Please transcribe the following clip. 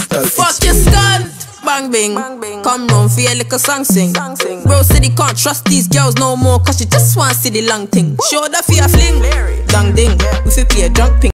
crystal. Fuck your skunt. Bang bing, come round for your little song sing. Bro said he can't trust these girls no more, cause she just want to see the long thing. Show that for your fling, dang ding, we fi play a drunk ping.